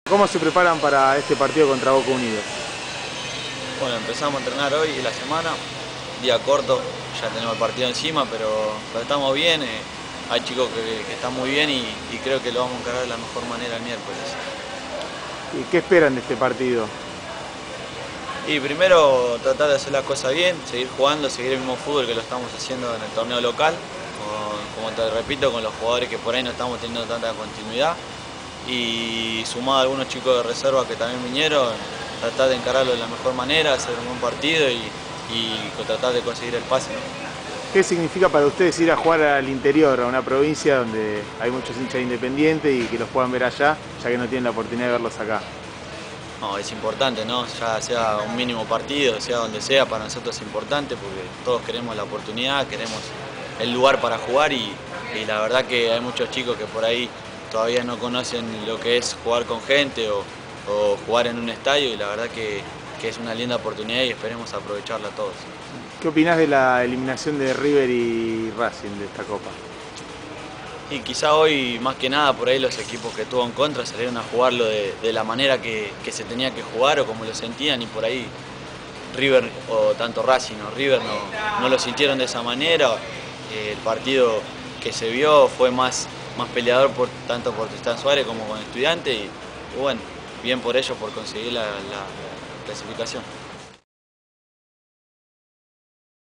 ¿Cómo se preparan para este partido contra Boca Unidos? Bueno, empezamos a entrenar hoy y la semana, día corto, ya tenemos el partido encima, pero estamos bien, hay chicos que están muy bien y creo que lo vamos a encarar de la mejor manera el miércoles. ¿Y qué esperan de este partido? Y primero tratar de hacer las cosas bien, seguir jugando, seguir el mismo fútbol que lo estamos haciendo en el torneo local, como te repito, con los jugadores que por ahí no estamos teniendo tanta continuidad, y sumado a algunos chicos de reserva que también vinieron, tratar de encararlo de la mejor manera, hacer un buen partido y tratar de conseguir el pase, ¿no? ¿Qué significa para ustedes ir a jugar al interior, a una provincia donde hay muchos hinchas independientes y que los puedan ver allá, ya que no tienen la oportunidad de verlos acá? No, es importante, ¿no? Ya sea un mínimo partido, sea donde sea, para nosotros es importante porque todos queremos la oportunidad, queremos el lugar para jugar y la verdad que hay muchos chicos que por ahí todavía no conocen lo que es jugar con gente o jugar en un estadio y la verdad que es una linda oportunidad y esperemos aprovecharla todos. ¿Qué opinás de la eliminación de River y Racing de esta Copa? Y quizá hoy, más que nada, por ahí los equipos que tuvo en contra salieron a jugarlo de la manera que se tenía que jugar o como lo sentían y por ahí River, o tanto Racing o River, no lo sintieron de esa manera. El partido que se vio fue más peleador tanto por Tristán Suárez como con Estudiantes y bueno, bien por ellos por conseguir la clasificación.